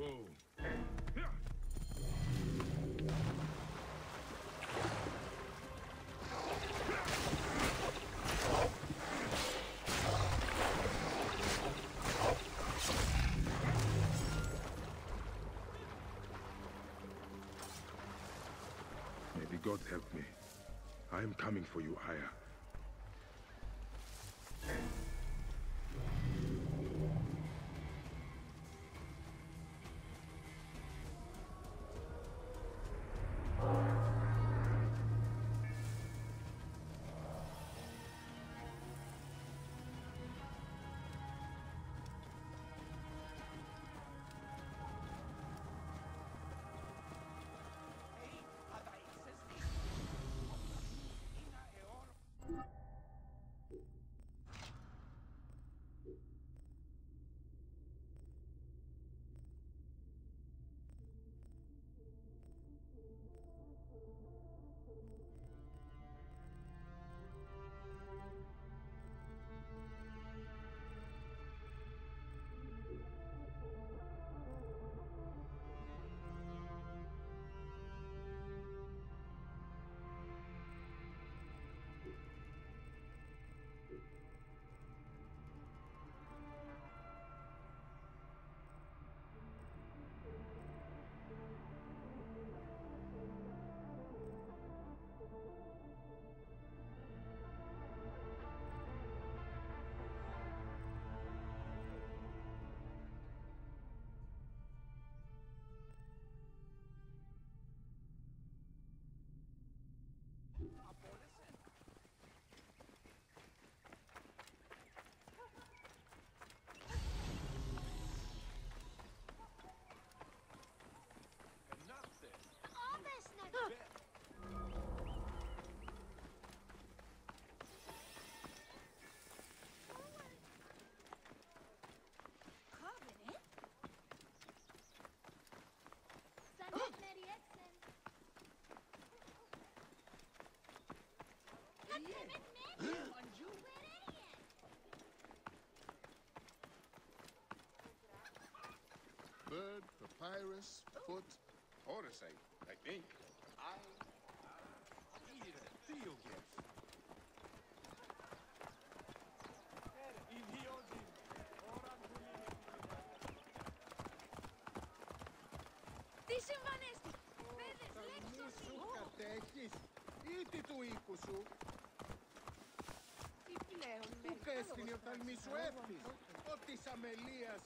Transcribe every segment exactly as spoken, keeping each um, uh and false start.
Whoa. May the gods help me. I am coming for you, Aya. Bird, papyrus, foot, tortoise, I, I think. I... needed a deal gift. Τι συμβανέστη! Πέδες, λέξω σου! Κατέχεις ή τι του οίκου σου. Τι πλέον με... Που κέστηνε όταν μη σου έφτεις. Ο της αμελίας.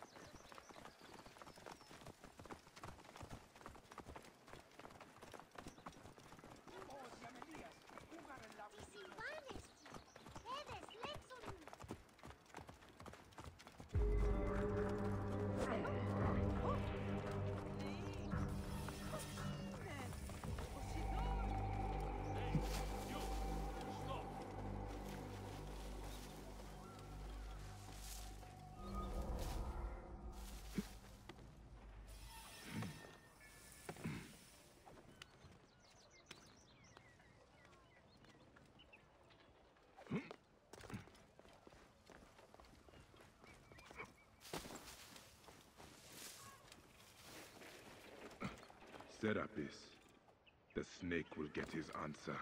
Serapis. The snake will get his answer.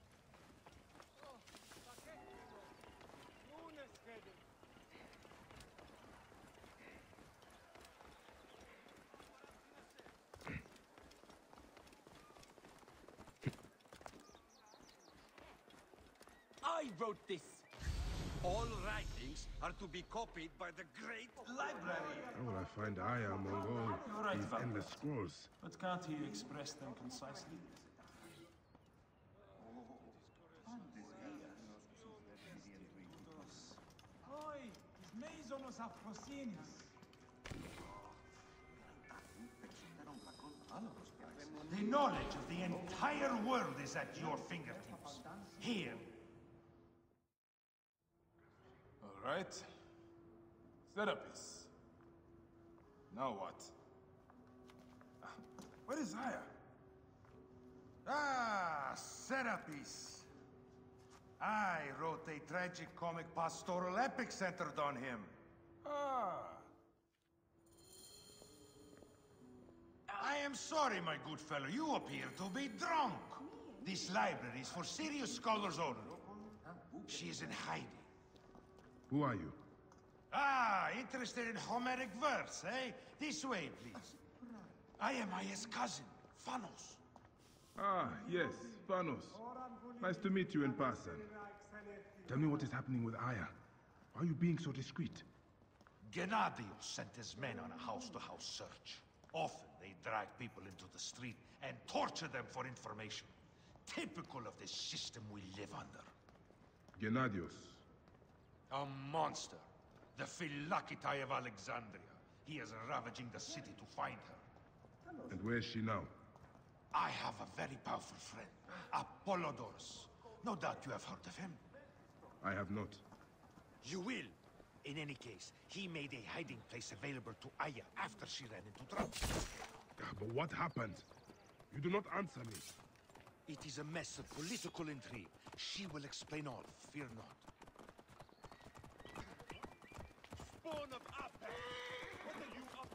I wrote this. All writings are to be copied by the great library. How will I find Aya among all You're right these about endless that. scrolls? But can't he express them concisely? Oi, mesonos afrosinis. The knowledge of the entire world is at your fingertips. Here. All right. Serapis. Now what? Where is Aya? Ah, Serapis. I wrote a tragic comic pastoral epic centered on him. Ah. am sorry, my good fellow. You appear to be drunk. This library is for serious scholars only. She is in hiding. Who are you? Ah, interested in Homeric verse, eh? This way, please. I am Aya's cousin, Phanos. Ah, yes, Phanos. Nice to meet you in person. Tell me what is happening with Aya. Why are you being so discreet? Gennadios sent his men on a house-to-house search. Often they drag people into the street and torture them for information. Typical of the system we live under. Gennadios. A monster. The Phylakitai of Alexandria. He is ravaging the city to find her. And where is she now? I have a very powerful friend, Apollodorus. No doubt you have heard of him. I have not. You will. In any case, he made a hiding place available to Aya after she ran into trouble. Ah, but what happened? You do not answer me. It is a mess of political intrigue. She will explain all, fear not. Spawn of Apex! What are you up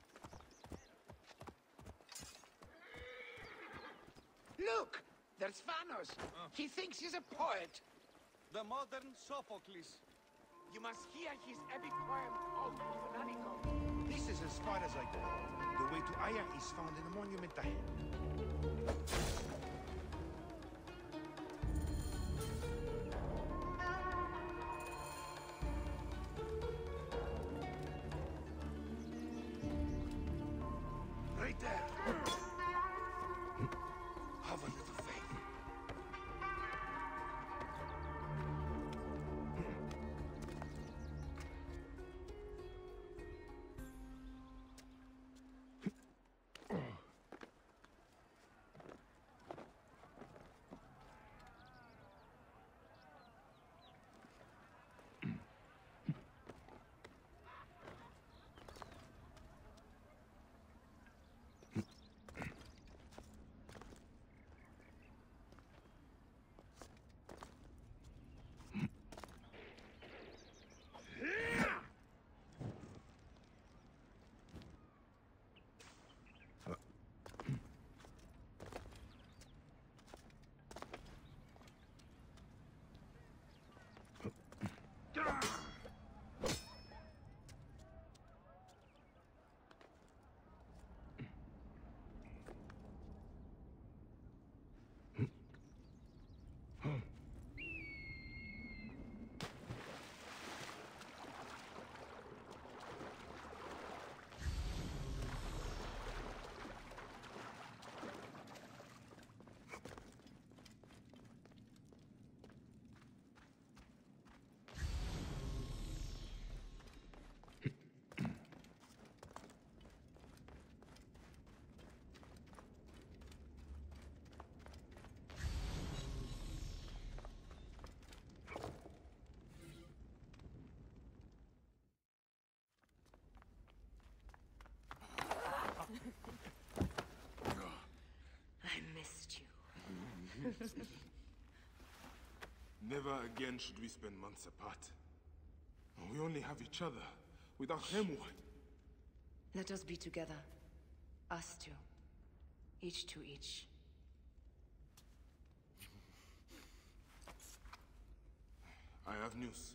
to? Look! There's Phanos! He thinks he's a poet! The modern Sophocles. You must hear his epic poem, Ode to Nanico. This is as far as I go. The way to Aya is found in the monument ahead. Right there. Have a little faith. I missed you. Never again should we spend months apart. We only have each other. Without him, what? Let us be together. Us two. Each to each. I have news.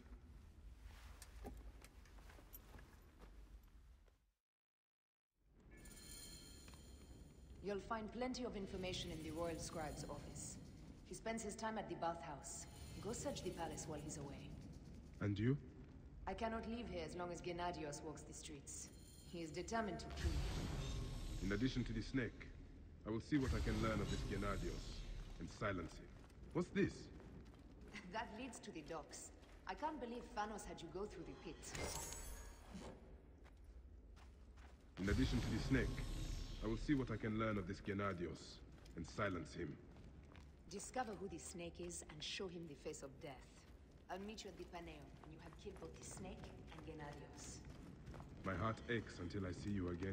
You'll find plenty of information in the Royal Scribe's office. He spends his time at the bathhouse. Go search the palace while he's away. And you? I cannot leave here as long as Gennadios walks the streets. He is determined to kill me. In addition to the snake, I will see what I can learn of this Gennadios and silence him. What's this? That leads to the docks. I can't believe Phanos had you go through the pit. In addition to the snake, I will see what I can learn of this Gennadios and silence him. Discover who the snake is and show him the face of death. I'll meet you at the Paneum when you have killed both the snake and Gennadios. My heart aches until I see you again.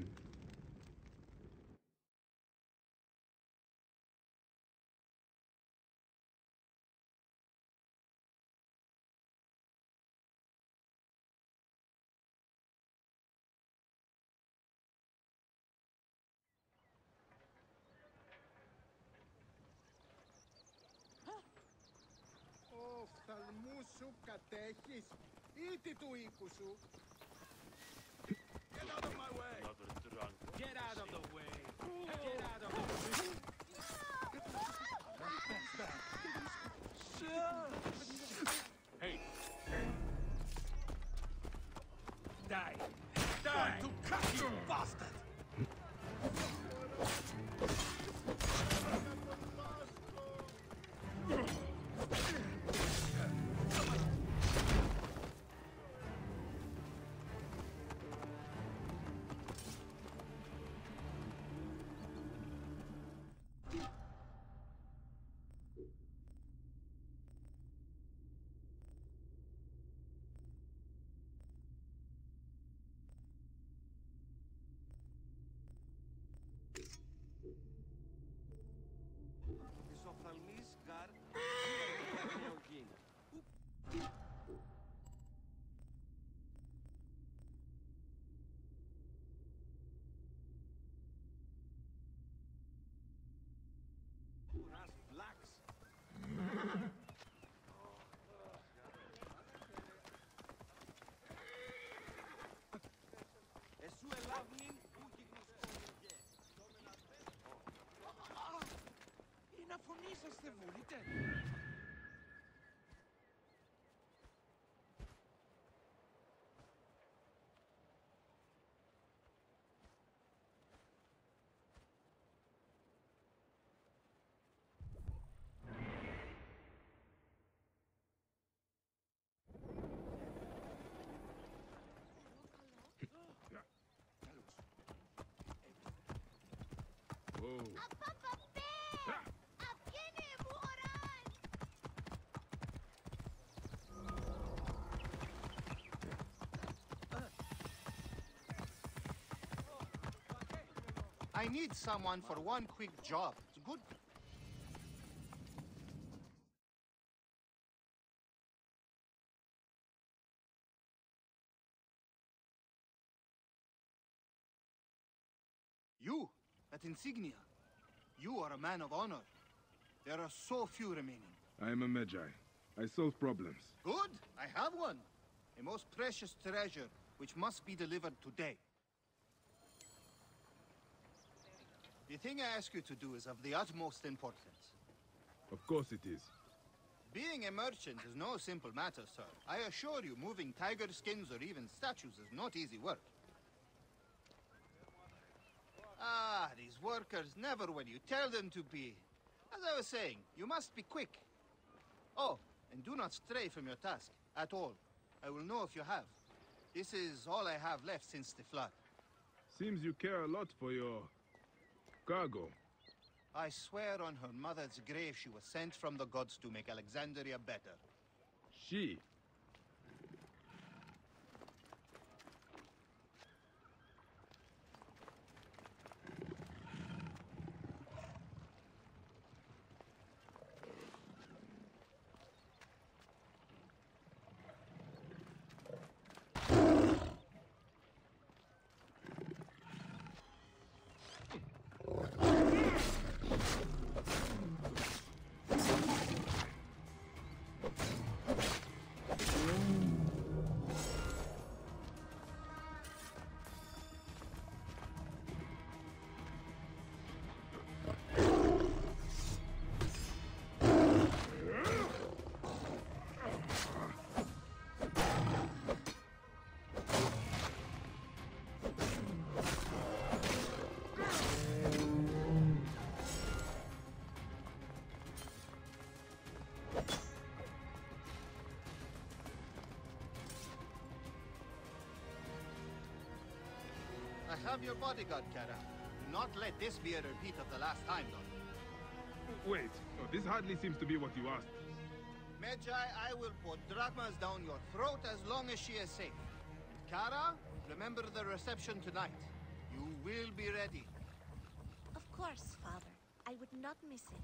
κορμού σου κατέχεις ή τι του οίκου σου? Get out of my way! Another drunk. Get out of the way! Get out of the way! Hey! Die! Die! To cut you bastard! Της οφθαλμής γαρ γιν. Κουράς βλάξ. Εσού ελάβνην ούκη γνωστόμουν. Ή να φωνήσαστε βουλείτε. Whoa. I need someone for one quick job. It's good. You, that insignia. You are a man of honor. There are so few remaining. I am a Magi. I solve problems. Good, I have one. A most precious treasure, which must be delivered today. The thing I ask you to do is of the utmost importance. Of course it is. Being a merchant is no simple matter, sir. I assure you, moving tiger skins or even statues is not easy work. Ah, these workers never when you tell them to be. As I was saying, you must be quick. Oh, and do not stray from your task, at all. I will know if you have. This is all I have left since the flood. Seems you care a lot for your cargo. I swear on her mother's grave she was sent from the gods to make Alexandria better. She. I have your bodyguard, Kara. Do not let this be a repeat of the last time, though. Wait, oh, this hardly seems to be what you asked. Magi, I will put drachmas down your throat as long as she is safe. Kara, remember the reception tonight. You will be ready. Of course, Father. I would not miss it.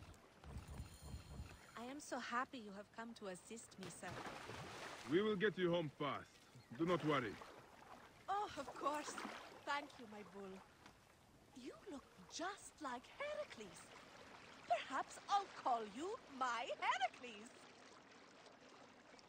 I am so happy you have come to assist me, sir. We will get you home fast. Do not worry. Oh, of course. Thank you, my bull. You look just like Heracles. Perhaps I'll call you my Heracles.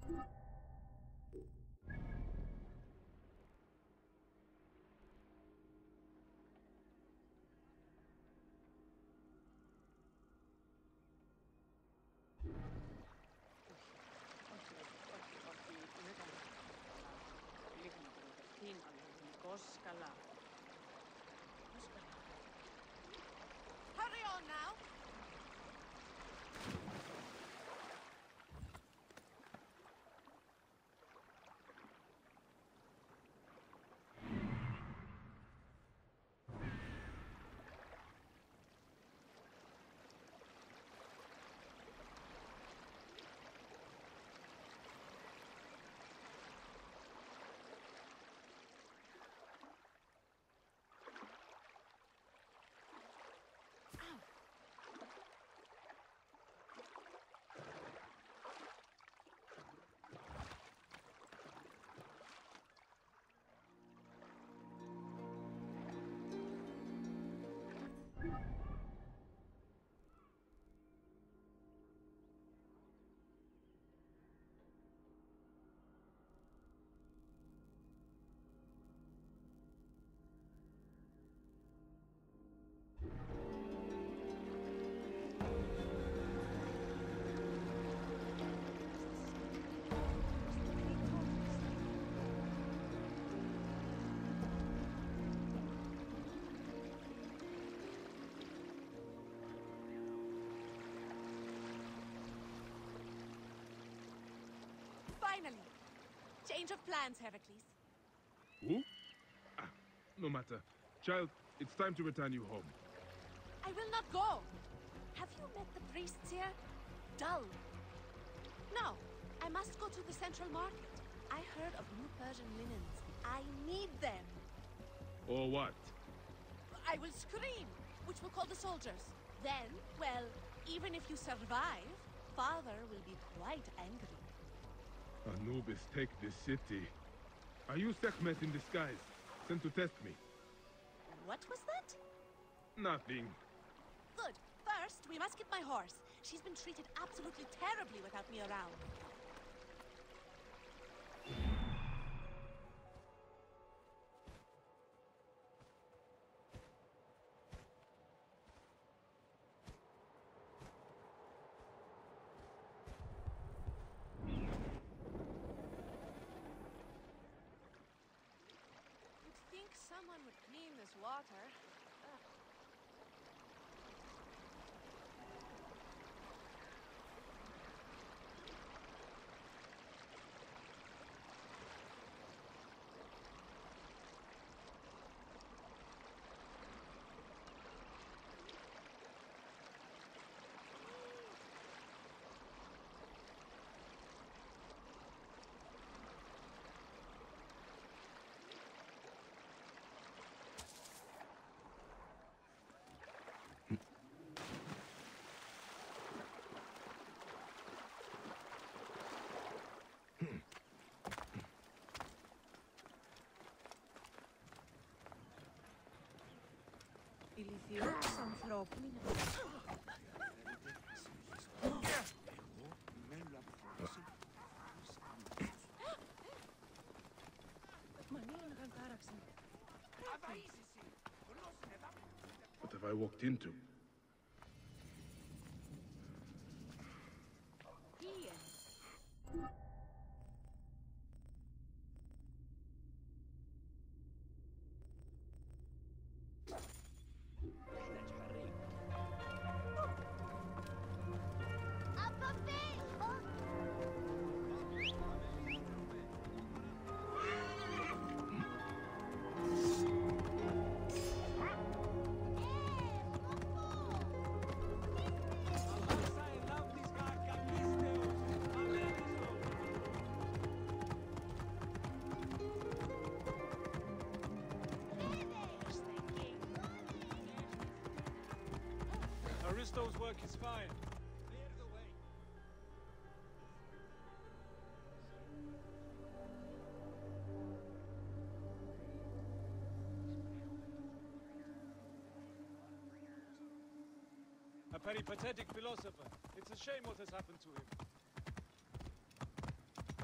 Hurry on now! Finally! Change of plans, Heracles. Who? Ah, no matter. Child, it's time to return you home. I will not go! Have you met the priests here? Dull. No, I must go to the central market. I heard of new Persian linens. I need them. Or what? I will scream, which will call the soldiers. Then, well, even if you survive, Father will be quite angry. Anubis, take this city. Are you Sekhmet in disguise, sent to test me? What was that? Nothing. Good. First, we must get my horse. She's been treated absolutely terribly without me around. You'd think someone would clean this water. Ugh. Ηλικιώτες ανθρώπινοι. What have I walked into? Aristo's work is fine. Clear the way. A peripatetic philosopher. It's a shame what has happened to him.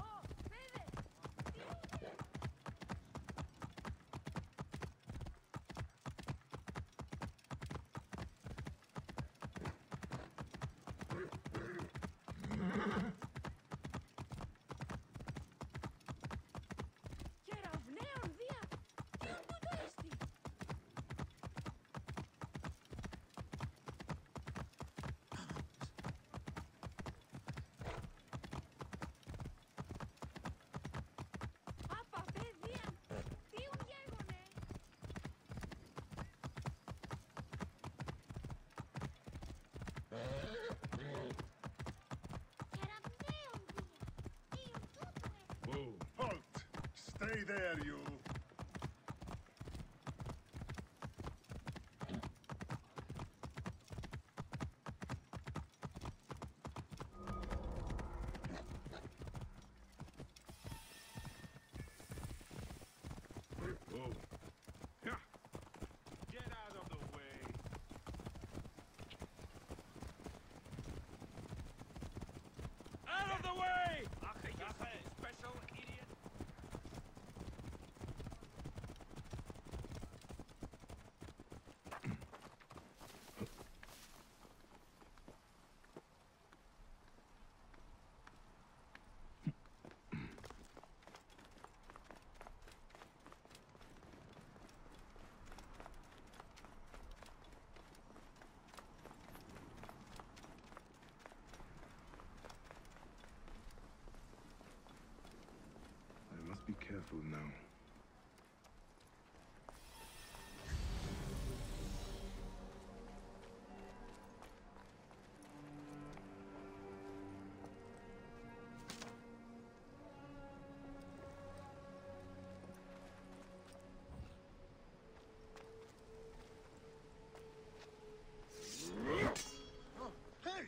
Stay there, you. Oh. Yeah. Get out of the way. Out of the way! Special idiot. I must be careful now. Hey!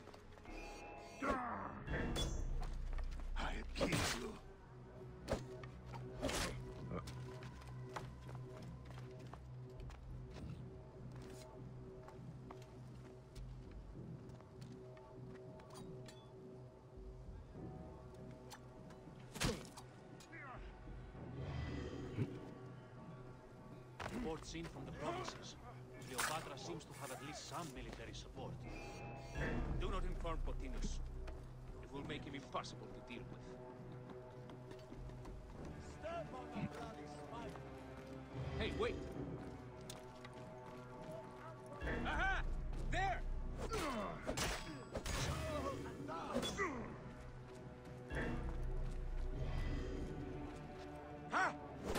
I kill you. Reports in from the provinces. Cleopatra seems to have at least some military support. Do not inform Pothinus. It will make him impossible to deal with. Hey, wait! Aha! There! Ha!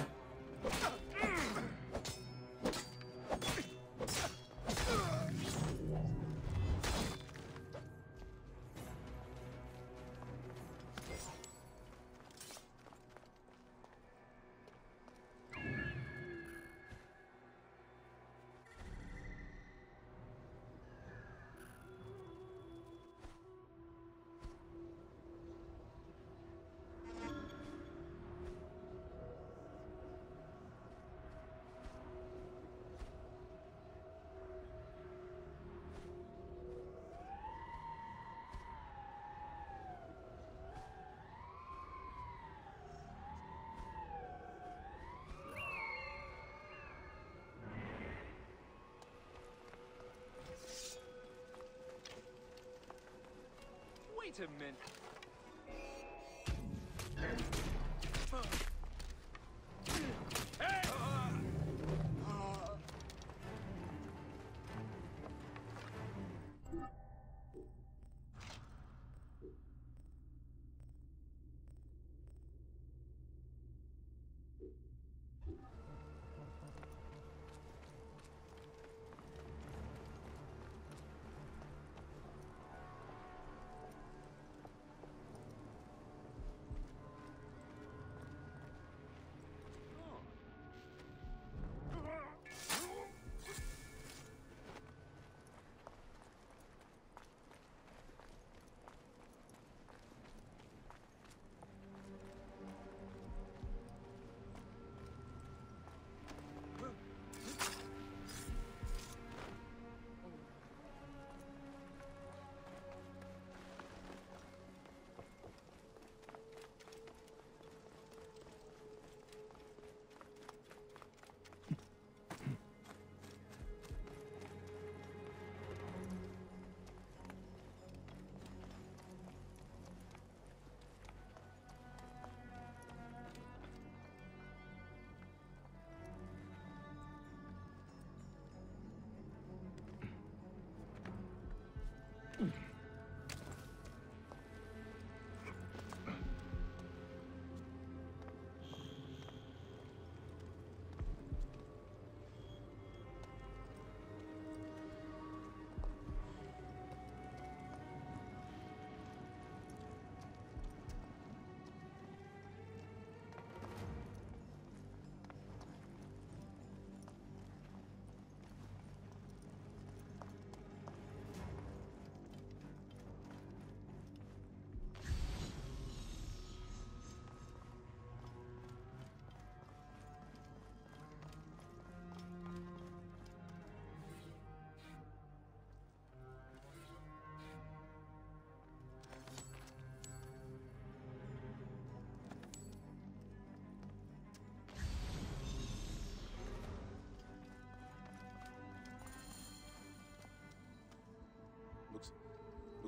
Wait a minute. Hey!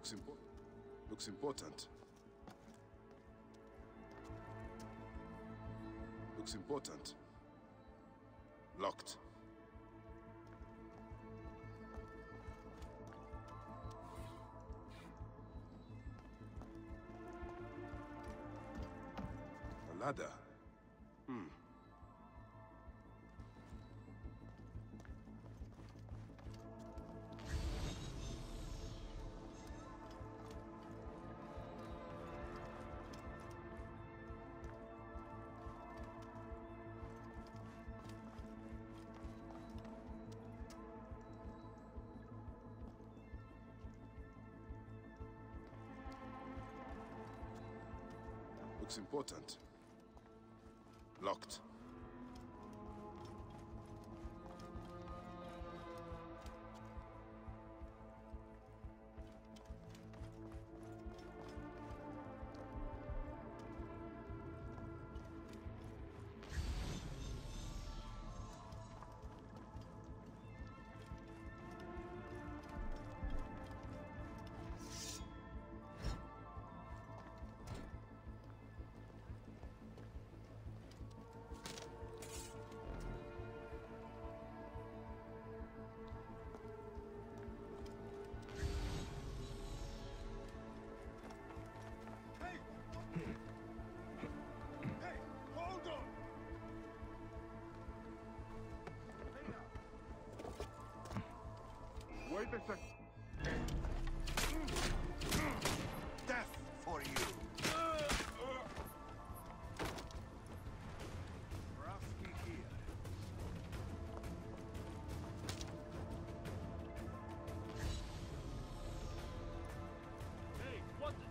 Looks impo- Looks important. Looks important. Locked. A ladder. Hmm. Looks important. Locked. Wait a sec. Death for you. Rasky here. Hey, what the...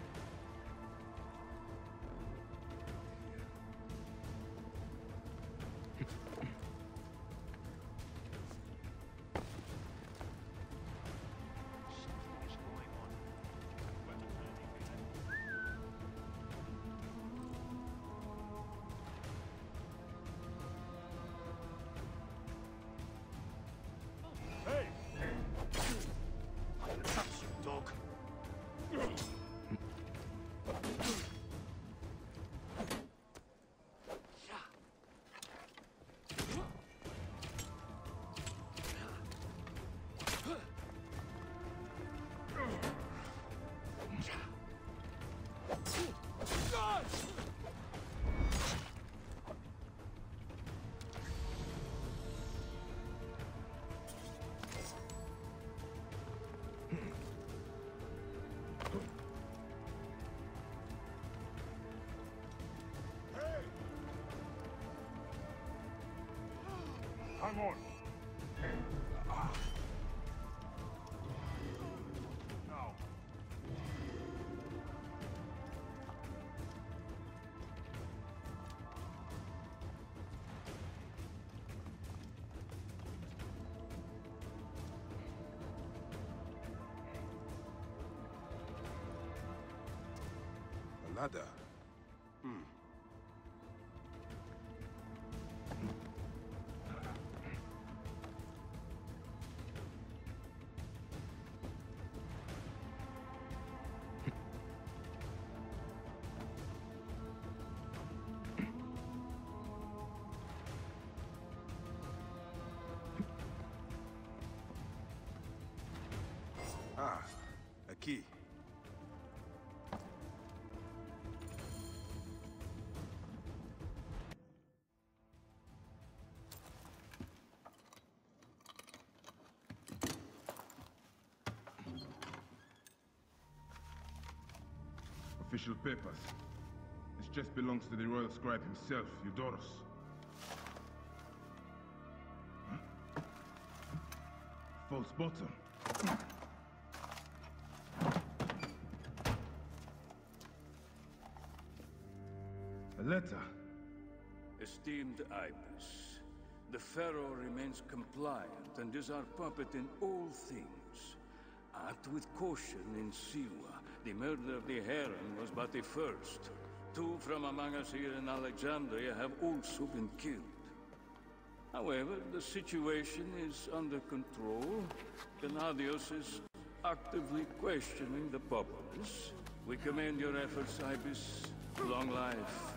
Hang on. Ah. Now. A ladder. Hmm. Ah, a key. Official papers. This chest belongs to the royal scribe himself, Eudorus. Huh? False bottom. A letter. Esteemed Ibis, the Pharaoh remains compliant and is our puppet in all things. Act with caution in Siwa. The murder of the Heron was but the first. Two from among us here in Alexandria have also been killed. However, the situation is under control. Gennadios is actively questioning the populace. We commend your efforts, Ibis. Long life.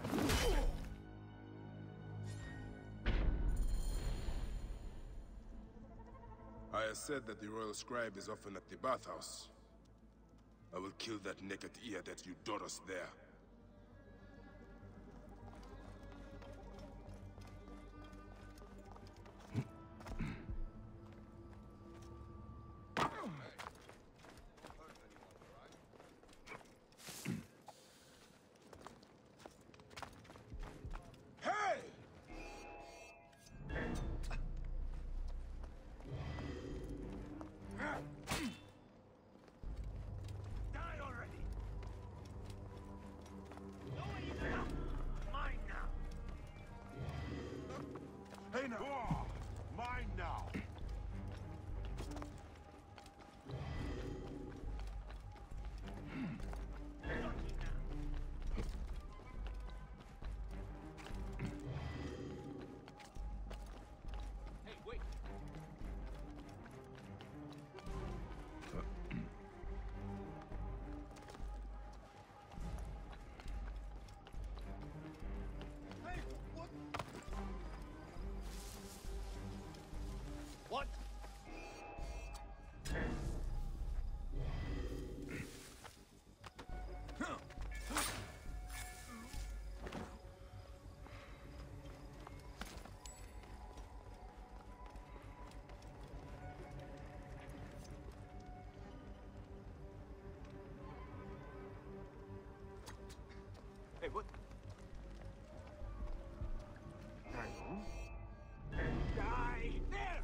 I said that the royal scribe is often at the bathhouse. I will kill that naked ear that you taught us there. Hey now! Mine now! Hey, wait! Hey, what? What? Hey, what? Die! There!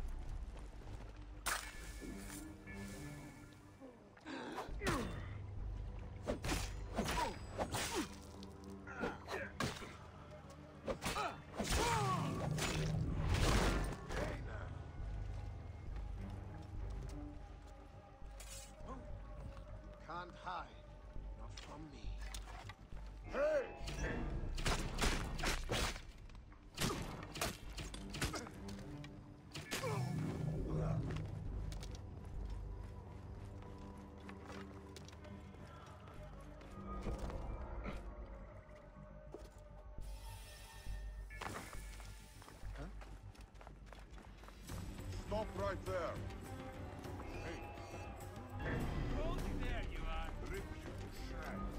Can't hide. Not from me. Stop right there. Hey. Hold it there, you are! Rip you to shreds.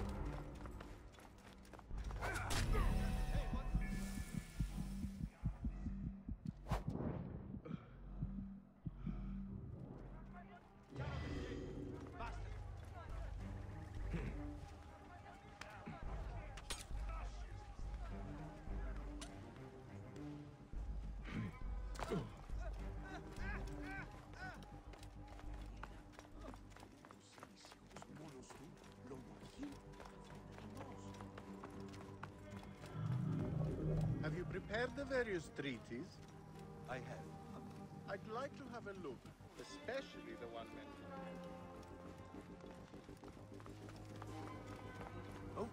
Have you prepared the various treaties? I have. I'd like to have a look, especially the one mentioned. Oh.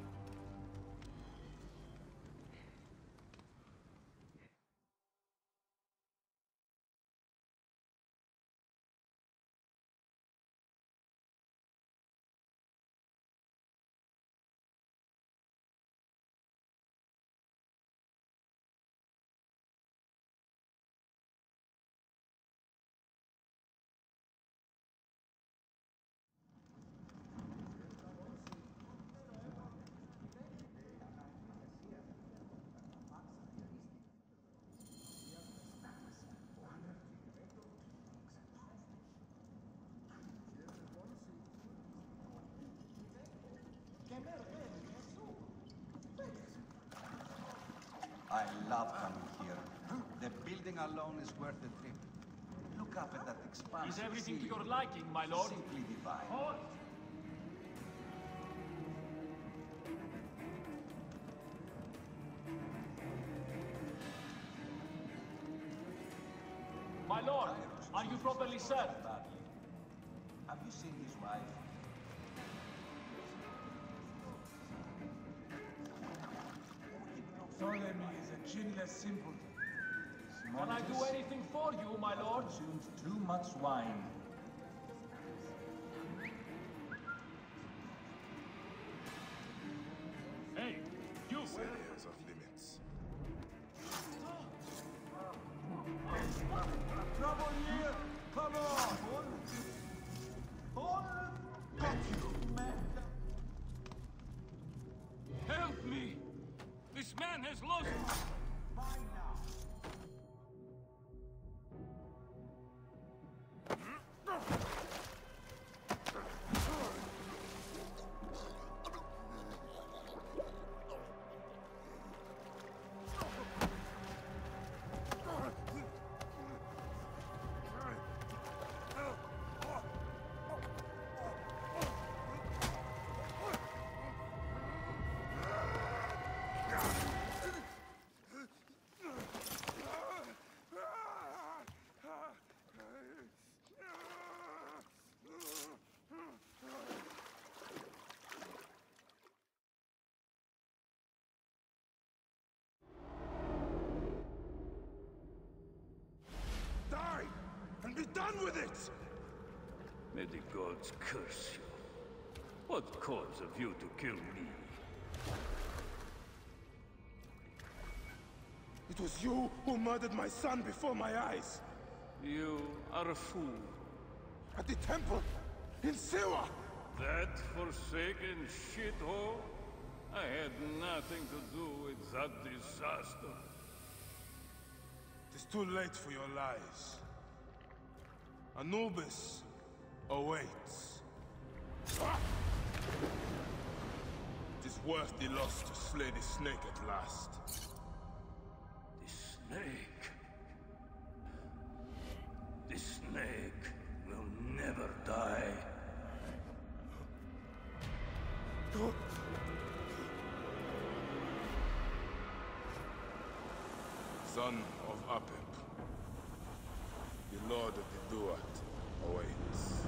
I love coming here. The building alone is worth the trip. Look up at that expanse. Is everything to your liking, my lord? Simply divine. Halt! My lord, are you properly served? Badly. Have you seen his wife? Ptolemy is a chinless simpleton. Can I do anything for you, my lord? Consumed too much wine. these areas of limits. Trouble here! Come on! Got you, man! Help me! This man has lost... Die! And be done with it! May the gods curse you. What cause have you to kill me? It was you who murdered my son before my eyes! You are a fool. At the temple! In Siwa! That forsaken shithole? I had nothing to do with that disaster. It is too late for your lies. Anubis awaits. Ah! It is worth the loss to slay the snake at last. The snake? The snake will never die. Son of Apep, the Lord of the Duat awaits.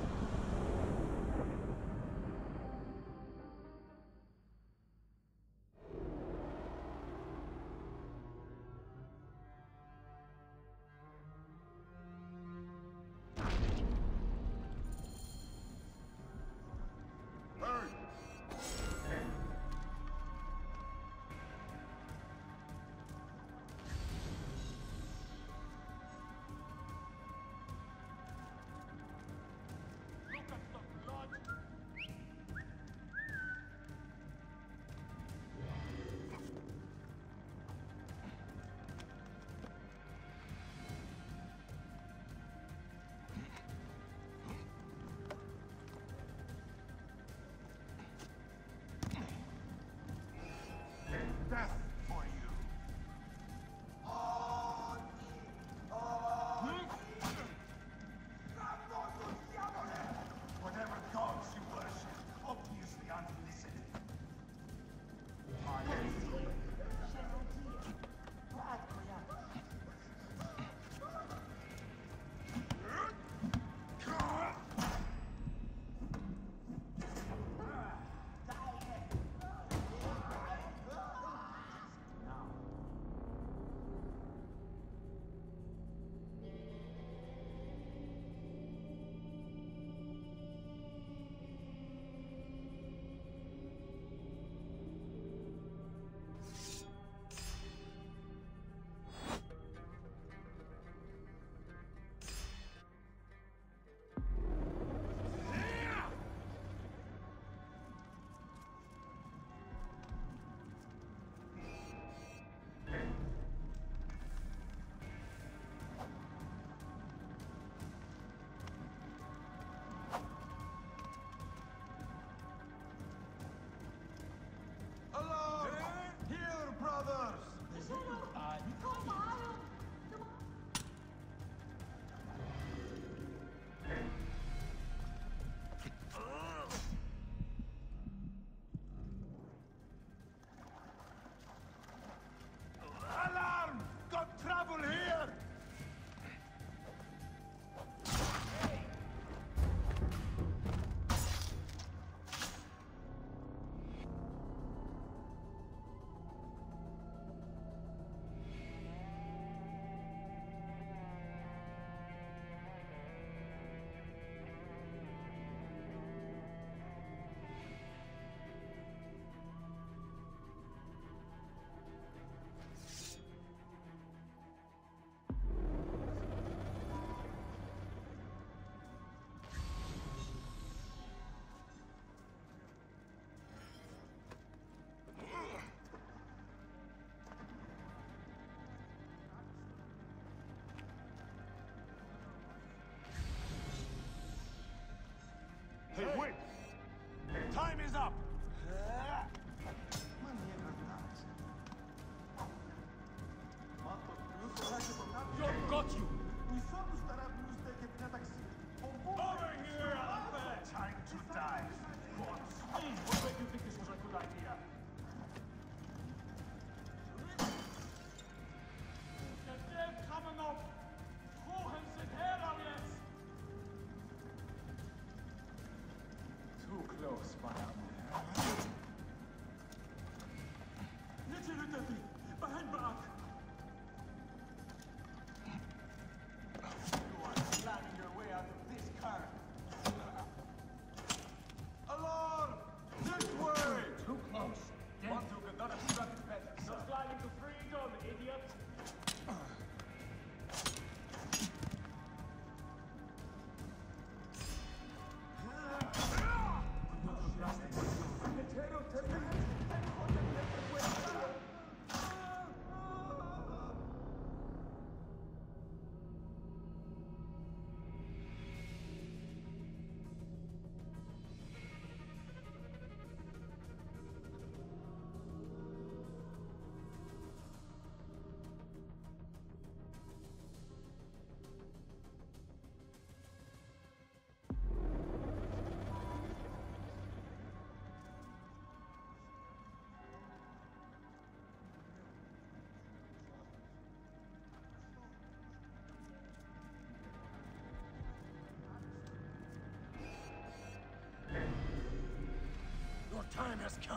has come.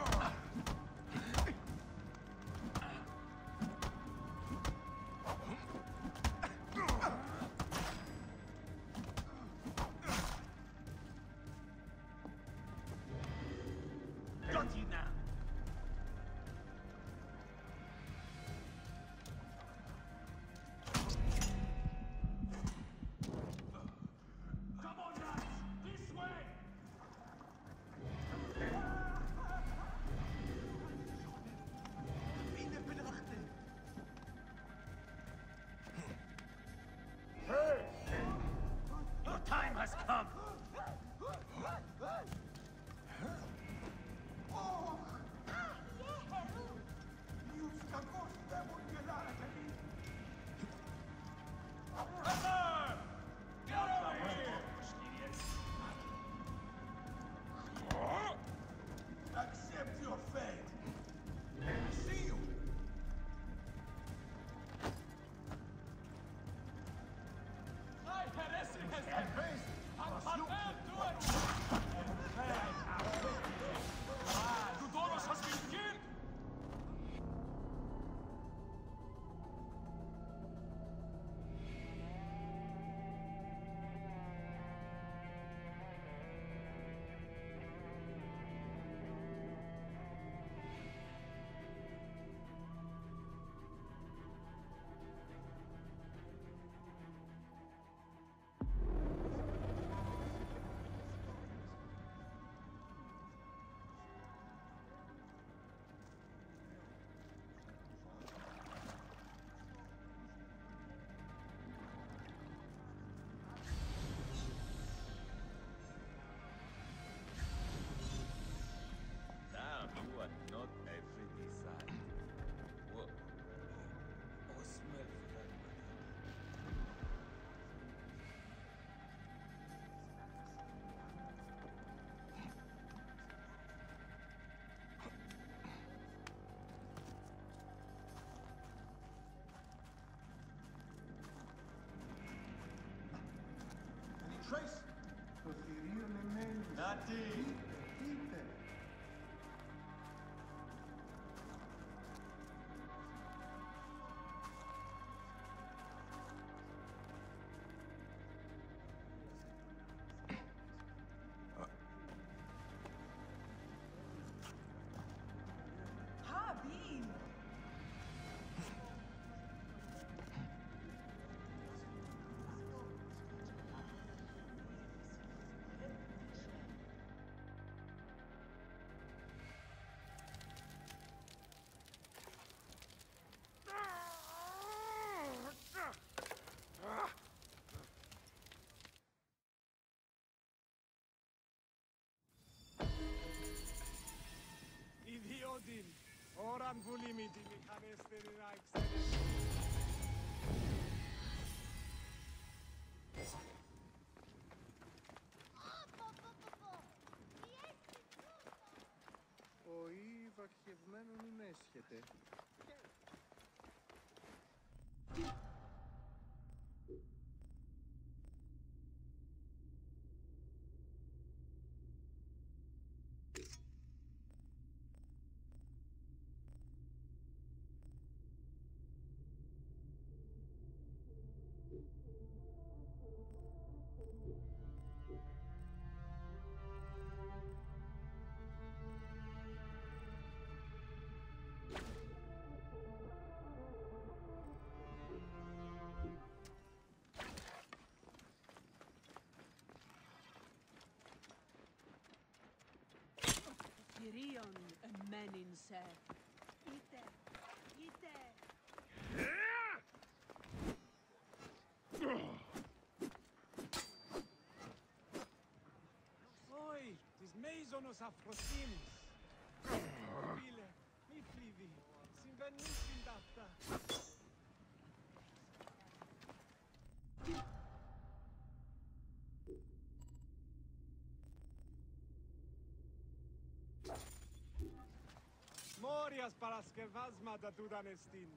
Got you now. Come on, guys! This way! Hey! Your time has come! Accept your fate. I see you. I heresy has advanced. Unprepared to it. Eudoros has been killed. Now you are not every desire. Whoa. Oh, smell for that matter. Any trace? Nothing. Habib! Idiodin. Oran vulimidi mikanesteri Ο ή βαχευμένον είναι έσχεται. Kyrion Menin said. Ite, ite. Oi, tis meizonos afrosinis. Φίλε, μη φλίβει. Συμβαίνουν στην ταύτα. Μόριας παρασκευάσματα τούταν εστίν.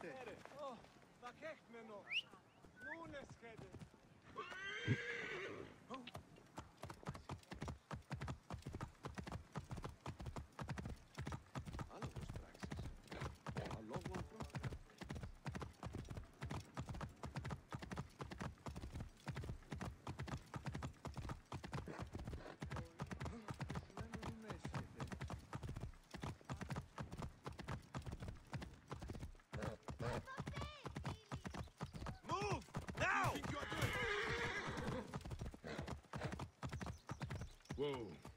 Niente. Oh, fakekmeno. Nunes kede. Move! Now! Whoa.